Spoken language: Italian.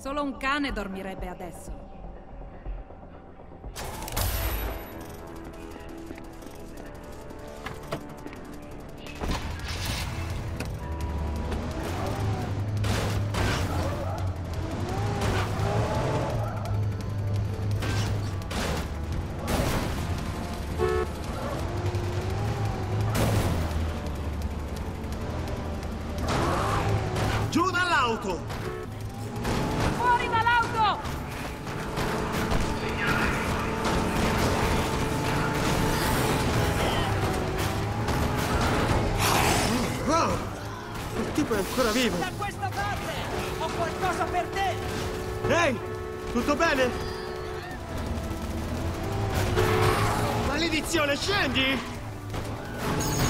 Solo un cane dormirebbe adesso. Giù dall'auto! Fuori dall'auto! Wow! Il tipo è ancora vivo! Da questa parte! Ho qualcosa per te! Ehi! Tutto bene? Maledizione, scendi!